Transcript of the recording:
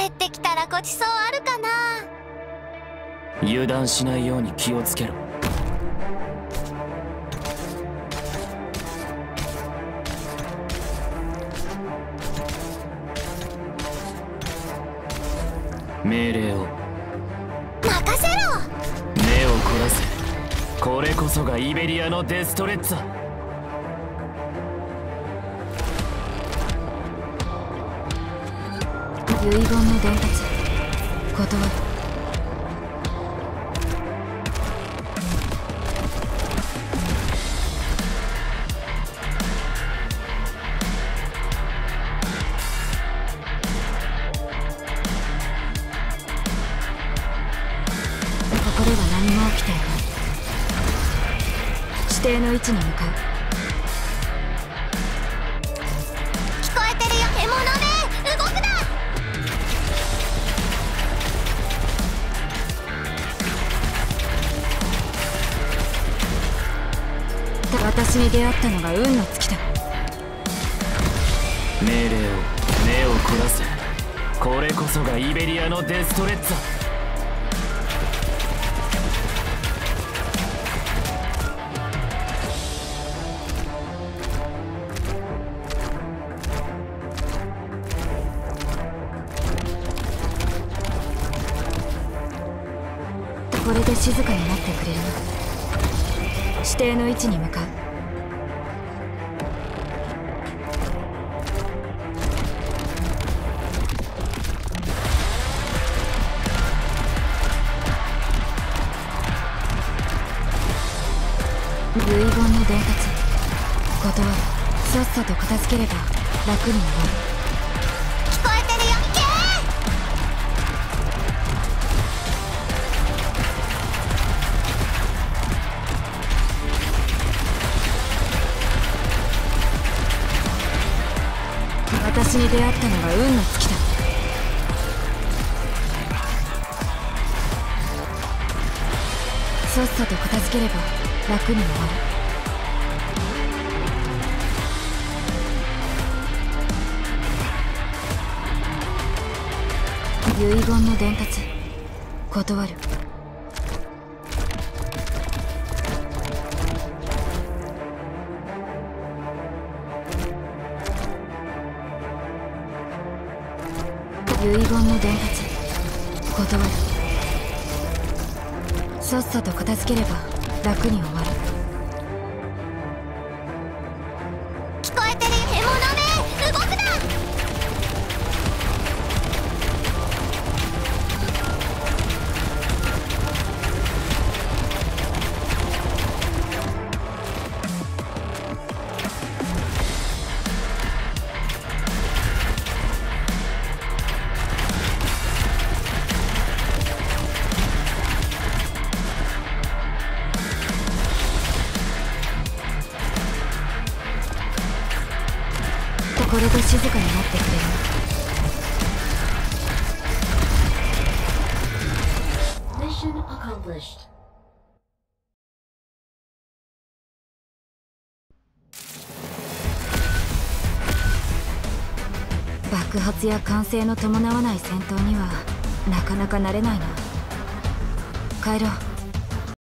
帰ってきたらごちそうあるかな。 油断しないように気をつけろ。命令を任せろ。 目を凝らせ。これこそがイベリアのデストレッツァ。 遺言の伝達断る。ここでは何も起きていない。指定の位置に向かう。 聞こえてるよ。獲物め、動くな。 私に出会ったのが運の尽きだ。 命令を目を凝らせ。これこそがイベリアのデストレッツァ。 これで静かになってくれるな。指定の位置に向かう。遺言の伝達断る。さっさと片付ければ楽になる。 聞こえてるよ。行け。 私に出会ったのが運の尽きだ。さっさと片付ければ楽になる。遺言の伝達断る。遺言の伝達断る。さっさと片付ければ楽に終わる。 聞こえてるよ。獲物め、動くな。 これで静かになってくれる。 Mission accomplished. 爆発や歓声の伴わない戦闘にはなかなか慣れないな。帰ろう。